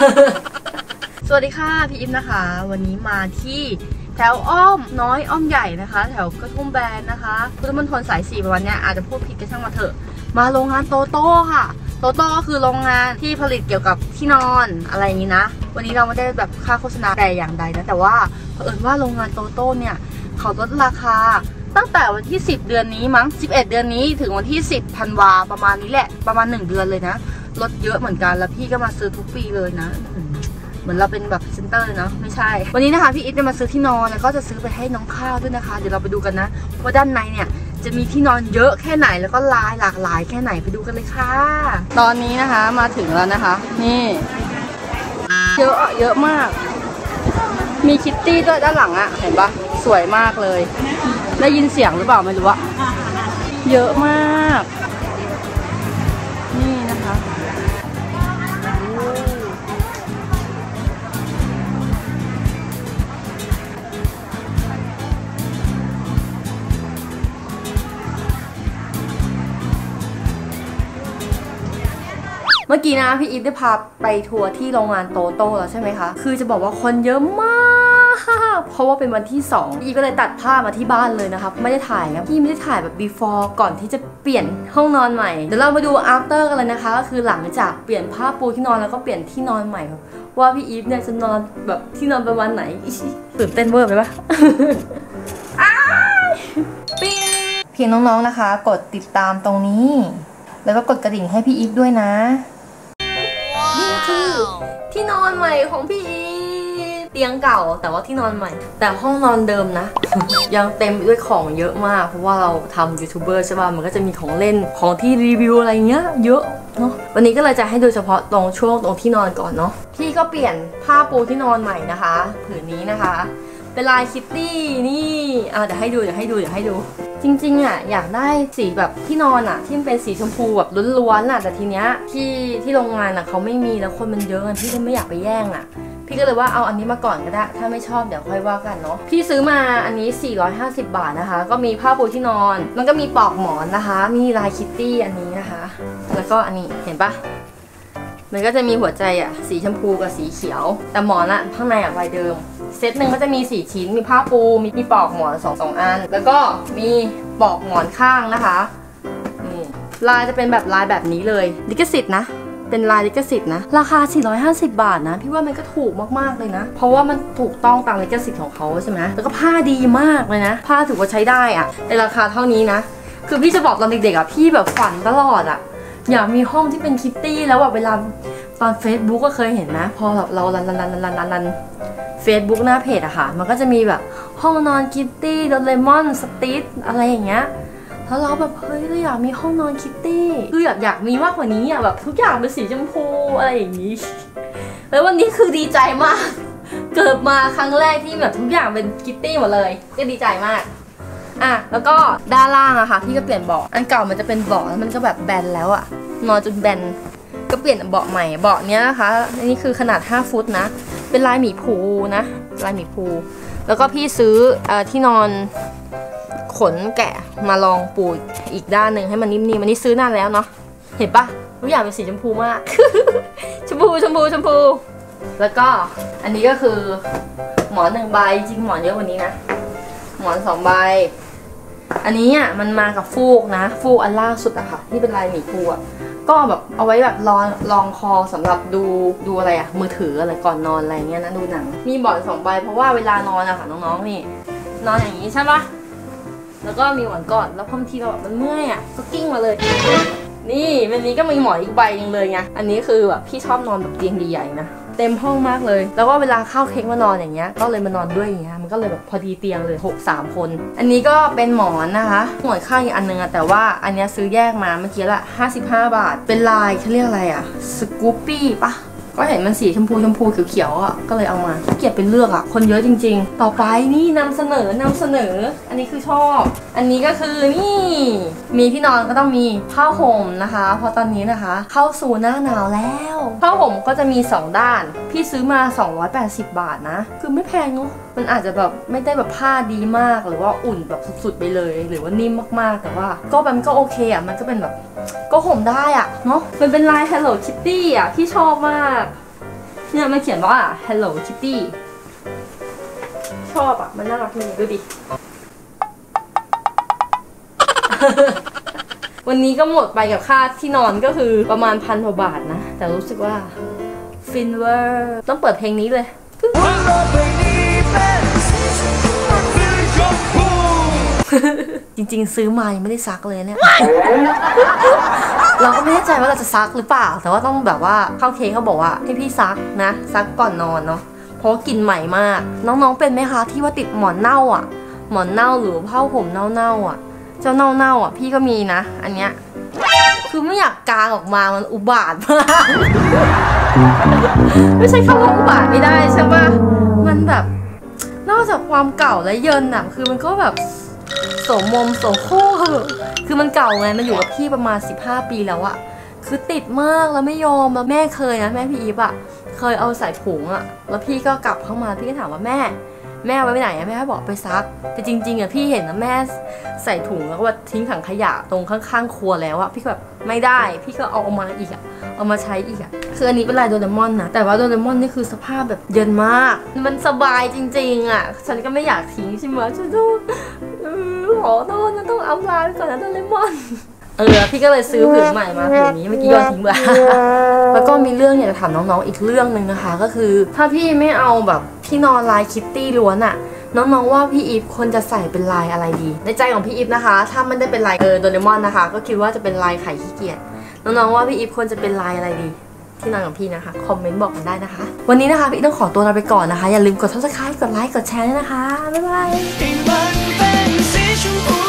สวัสดีค่ะพี่อิฟนะคะวันนี้มาที่แถวอ้อมน้อยอ้อมใหญ่นะคะแถวกระทุ่มแบนนะคะพุทธมณฑลสาย4ประมาณนี้อาจจะพูดผิดก็ช่างมาเถอะมาโรงงานโตโต้ค่ะโตโต้ก็คือโรงงานที่ผลิตเกี่ยวกับที่นอนอะไรอย่างนี้นะวันนี้เราไม่ได้แบบค่าโฆษณาแต่อย่างใดนะแต่ว่าเผอิญว่าโรงงานโตโต้เนี่ยเขาลดราคาตั้งแต่วันที่10เดือนนี้มั้ง11เดือนนี้ถึงวันที่10ธันวาประมาณนี้แหละประมาณ1เดือนเลยนะลดเยอะเหมือนกันแล้วพี่ก็มาซื้อทุกปีเลยนะเหมือนเราเป็นแบบเซ็นเตอร์เลยเนาะไม่ใช่วันนี้นะคะพี่อิฟจะมาซื้อที่นอนแล้วก็จะซื้อไปให้น้องข้าวด้วยนะคะเดี๋ยวเราไปดูกันนะว่าด้านในเนี่ยจะมีที่นอนเยอะแค่ไหนแล้วก็ลายหลากหลายแค่ไหนไปดูกันเลยค่ะตอนนี้นะคะมาถึงแล้วนะคะนี่เยอะมากมีคิตตี้ด้วยด้านหลังอะเห็นปะสวยมากเลยได้ยินเสียงหรือเปล่าไม่รู้อะเยอะมากนี่นะคะเมื่อกี้นะพี่อีฟได้พาไปทัวร์ที่โรงงานโตโต้แล้วใช่ไหมคะคือจะบอกว่าคนเยอะมากเพราะว่าเป็นวันที่2พี่ก็เลยตัดผ้ามาที่บ้านเลยนะคะไม่ได้ถ่ายครับพี่ไม่ได้ถ่ายแบบ before ก่อนที่จะเปลี่ยนห้องนอนใหม่เดี๋ยวเรามาดู after กันเลยนะคะก็คือหลังจากเปลี่ยนผ้าปูที่นอนแล้วก็เปลี่ยนที่นอนใหม่ว่าพี่อีฟเนี่ยจะนอนแบบที่นอนประมาณไหนตื่นเต้นเวอร์ไปปะ เพียงน้องๆนะคะกดติดตามตรงนี้แล้วก็กดกระดิ่งให้พี่อีฟด้วยนะนี่คือที่นอนใหม่ของพี่อีฟเตียงเก่าแต่ว่าที่นอนใหม่แต่ห้องนอนเดิมนะ ยังเต็มด้วยของเยอะมากเพราะว่าเราทำยูทูบเบอร์ใช่ป่ะมันก็จะมีของเล่นของที่รีวิวอะไรเงี้ยเยอะเนาะวันนี้ก็เลยจะให้ดูเฉพาะตรงช่วงตรงที่นอนก่อนเนาะพี่ก็เปลี่ยนผ้าปูที่นอนใหม่นะคะผืนนี้นะคะเป็นลายคิตตี้นี่เดี๋ยวให้ดูจริงๆอ่ะอยากได้สีแบบที่นอนอ่ะที่มันเป็นสีชมพูแบบล้วนๆอ่ะแต่ทีเนี้ยที่โรงงานอ่ะเขาไม่มีแล้วคนมันเยอะพี่ก็ไม่อยากไปแย่งอ่ะพี่ก็เลยว่าเอาอันนี้มาก่อนก็ได้ถ้าไม่ชอบเดี๋ยวค่อยว่ากันเนาะพี่ซื้อมาอันนี้450 บาทนะคะก็มีผ้าปูที่นอนมันก็มีปลอกหมอนนะคะมีลายคิตตี้อันนี้นะคะแล้วก็อันนี้เห็นปะมันก็จะมีหัวใจอ่ะสีชมพูกับสีเขียวแต่หมอนอ่ะข้างในอ่ะลายเดิมเซตหนึ่งก็จะมี4ชิ้นมีผ้าปูมีปลอกหมอน2อันแล้วก็มีปลอกหมอนข้างนะคะนี่ลายจะเป็นแบบลายแบบนี้เลยลิขสิทธิ์นะเป็นลายลิขสิทธิ์นะราคา450 บาทนะพี่ว่ามันก็ถูกมากๆเลยนะเพราะว่ามันถูกต้องตามลิขสิทธิ์ของเขาใช่ไหมแล้วก็ผ้าดีมากเลยนะผ้าถือว่าใช้ได้อะในราคาเท่านี้นะคือพี่จะบอกตอนเด็กๆอ่ะพี่แบบฝันตลอดอ่ะอยากมีห้องที่เป็นคิตตี้แล้วแบบเวลาตอน Facebook ก็เคยเห็นนะพอแบบเรารันFacebook หน้าเพจอะค่ะมันก็จะมีแบบห้องนอนคิตตี้โดเรมอนสติทอะไรอย่างเงี้ยแล้วเราแบบเฮ้ยเราอยากมีห้องนอนคิตตี้คืออยากมีมากกว่านี้อะแบบทุกอย่างเป็นสีชมพูอะไรอย่างงี้แล้ววันนี้คือดีใจมากเกิดมาครั้งแรกที่แบบทุกอย่างเป็นคิตตี้หมดเลยก็ดีใจมากแล้วก็ด้านล่างอะค่ะพี่ก็เปลี่ยนเบาะอันเก่ามันจะเป็นเบาะแล้วมันก็แบบแบนแล้วอะนอนจนแบนก็เปลี่ยนเบาะใหม่เบาะเนี้ยนะคะอันนี้คือขนาด5 ฟุตนะเป็นลายหมีภูนะลายหมีภูแล้วก็พี่ซื้อที่นอนขนแกะมาลองปูอีกด้านหนึ่งให้มันนิ่มๆอันนี้ซื้อนานแล้วเนาะเห็นปะทุกอย่างเป็นสีชมพูมาก ชมพูแล้วก็อันนี้ก็คือหมอน1 ใบจริงหมอนเยอะกว่านี้นะหมอน2 ใบอันนี้อ่ะมันมากับฟูกนะฟูกอันล่างสุดอะค่ะที่เป็นลายหมีภูอะก็แบบเอาไว้แบบรองคอสำหรับดูอะไรอะมือถืออะไรก่อนนอนอะไรเงี้ยนะดูหนังมีหมอน2 ใบเพราะว่าเวลานอนอะค่ะน้องๆนี่นอนอย่างนี้ใช่ปะแล้วก็มีหมอนกอดแล้วบางทีเราแบบมันเมื่อยอะก็กิ้งมาเลยนี่วันนี้ก็มีหมอนอีกใบนึงเลยไงอันนี้คือแบบพี่ชอบนอนแบบเตียงใหญ่ๆนะเต็มห้องมากเลยแล้วก็เวลาเข้าเค้กมานอนอย่างเงี้ยก็เลยมานอนด้วยอย่างเงี้ยมันก็เลยแบบพอดีเตียงเลย3 คนอันนี้ก็เป็นหมอนนะคะหมอนข้างอีกอันนึงอะแต่ว่าอันนี้ซื้อแยกมาเมื่อกี้ละ55 บาทเป็นลายเขาเรียกอะไรอะสกูปปี้ปะก็เห็นมันสีชมพูเขียวๆอะก็เลยเอามาขี้เกียจไปเลือกอะคนเยอะจริงๆต่อไปนี่นำเสนออันนี้คือชอบอันนี้ก็คือนี่มีที่นอนก็ต้องมีผ้าห่มนะคะเพราะตอนนี้นะคะเข้าสู่หน้าหนาวแล้วผ้าห่มก็จะมี2 ด้านพี่ซื้อมา280 บาทนะคือไม่แพงเนาะมันอาจจะแบบไม่ได้แบบผ้าดีมากหรือว่าอุ่นแบบสุดๆไปเลยหรือว่านิ่มมากๆแต่ว่าก็มันก็โอเคอะมันก็เป็นแบบก็ห่มได้อะเนาะมันเป็นลาย Hello Kitty อะพี่ชอบมากเนี่ยมันเขียนว่า Hello Kitty ชอบอ่ะมันน่ารักนี่ดูดิ วันนี้ก็หมดไปกับค่าที่นอนก็คือประมาณ1,000 กว่าบาทนะแต่รู้สึกว่าฟินเวอร์ต้องเปิดเพลงนี้เลยจริงๆซื้อมายังไม่ได้ซักเลยเนี่ย เราก็ไม่แน่ใจว่าเราจะซักหรือเปล่าแต่ว่าต้องแบบว่าเข้าเคเขาบอกว่าให้พี่ซักนะซักก่อนนอนเนาะเพราะกลิ่นใหม่มากน้องๆเป็นไหมคะที่ว่าติดหมอนเน่าอ่ะหมอนเน่าหรือผ้าห่มเน่าๆอ่ะเจ้าเน่าๆอ่ะพี่ก็มีนะอันเนี้ยคือไม่อยากกางออกมามันอุบาทมากไม่ใช่คำว่าอุบาทไม่ได้ใช่ปะมันแบบนอกจากความเก่าและเยินอ่ะคือมันก็แบบโสมมโสโครคือมันเก่าไงมันอยู่กับพี่ประมาณ15 ปีแล้วอะคือติดมากแล้วไม่ยอมแล้วแม่เคยนะแม่พี่อีฟอะเคยเอาใส่ถุงอะแล้วพี่ก็กลับเข้ามาพี่ก็ถามว่าแม่เอาไว้ไหนอะแม่บอกไปซักแต่จริงๆอะพี่เห็นนะแม่ใส่ถุงแล้วก็ทิ้งถังขยะตรงข้างๆครัวแล้วอะพี่แบบไม่ได้พี่ก็เอามาอีกอะเอามาใช้อีกอะคืออันนี้เป็นลายโดเรมอนนะแต่ว่าโดเรมอนนี่คือสภาพแบบเย็นมากมันสบายจริงๆอะฉันก็ไม่อยากทิ้งใช่ไหมฉันขอโทษนะต้องเอาลาก่อนนะโดเรมอนพี่ก็เลยซื้อผืนใหม่มาผืนนี้เมื่อกี้โยนทิ้งไปแล้วก็มีเรื่องอยากจะถามน้องๆอีกเรื่องหนึ่งนะคะก็คือถ้าพี่ไม่เอาแบบที่นอนลายคิตตี้ล้วนอะน้องๆว่าพี่อีฟควรจะใส่เป็นลายอะไรดีในใจของพี่อีฟนะคะถ้ามันได้เป็นลายโดเรมอนนะคะก็คิดว่าจะเป็นลายไข่ขี้เกียจน้องๆว่าพี่อีฟควรจะเป็นลายอะไรดีที่นอนของพี่นะคะคอมเมนต์บอกกันได้นะคะวันนี้นะคะพี่ต้องขอตัวลาไปก่อนนะคะอย่าลืมกด Subscribe กดไลค์กดแชร์ด้วยนะคะบ๊ายบาย